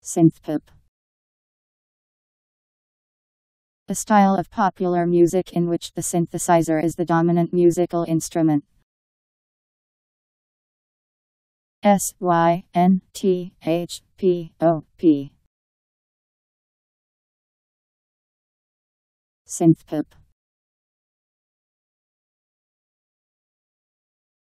Synthpop. A style of popular music in which the synthesizer is the dominant musical instrument. Synthpop. Synthpop.